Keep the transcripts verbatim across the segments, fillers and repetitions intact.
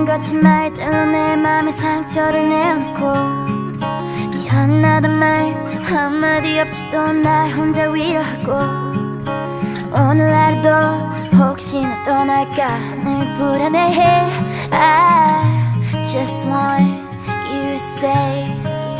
걷지 말 때로 내 맘에 상처를 내어놓고 미안하단 말 한마디 없이도 날 혼자 위로하고 오늘 하루도 혹시나 떠날까 늘 불안해해 I just want you to stay.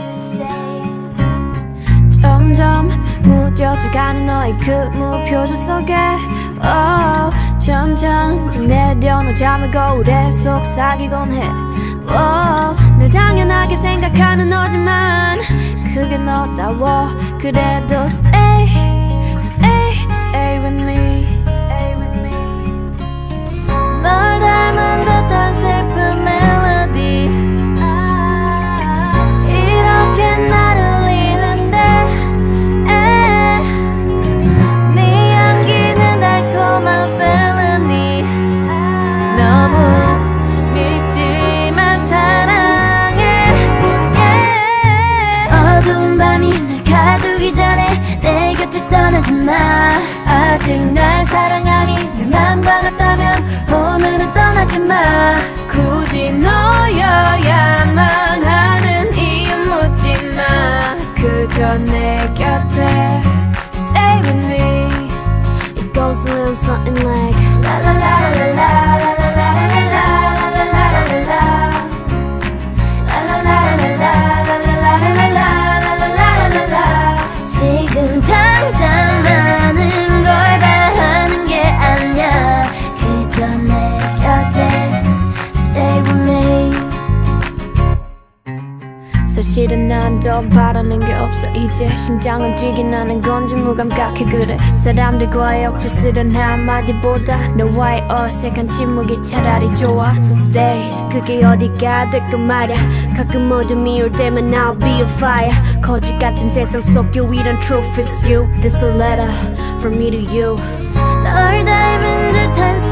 점점 무뎌져가는 너의 그 무표정 속에 oh, 점점 내려놓자면 거울에 속삭이곤 해 oh, 늘 당연하게 생각하는 너지만 그게 너다워. 그래도 stay, stay, stay with me. 널 닮은 듯한 슬픈 멜로디 이렇게 나를 울리는데 네 향기는 달콤한 felony 너무 밉지만 사랑해 yeah. 어두운 밤이 날 가두기 전에 내 곁을 떠나지 마. 아직 날 사랑하니 내 맘과 같다면 오늘은 떠나지 마. 굳이 너여야만 하는 이유 묻지 마. 그저 내 곁에 stay with me. It goes a little something like la la la la la la la la la la la la la la 지금 당장 많은 걸 바라는 게 아니야. 그저 내 곁에 stay with me. 사실은 난 더 바라는 게 없어. 이제 심장은 뛰긴 하는 건지 무감각해. 그래 사람들과의 억지 쓰던 한마디보다 너와의 어색한 침묵이 차라리 좋아. So stay 그게 어디가 될까 말야. 가끔 어둠이 올 때면 I'll be a fire. 거짓 같은 세상 속 유일한 truth is you. This a letter from me to you. 널 닮은 듯한